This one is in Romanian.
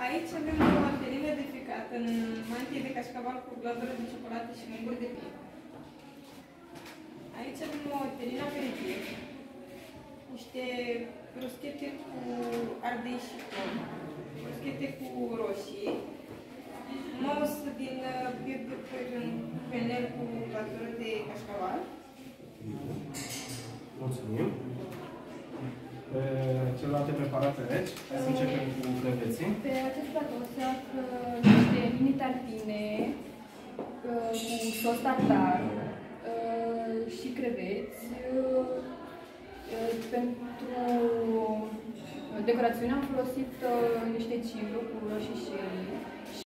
Aici avem o felină de ficat în mantie de cașcaval cu glazură de ciocolată și mânguri de pie. Aici avem o felină aperitiv, niște bruschete cu ardei și pom, bruschete cu roșii, mous din penel cu glazură de cașcaval. Mulțumim. Celelalte preparate reci. Hai să începem cu creveții. Pe acest platou se află niște mini tartine cu sos tartar și creveți. Pentru decorațiune am folosit niște cimbru cu roșii sherry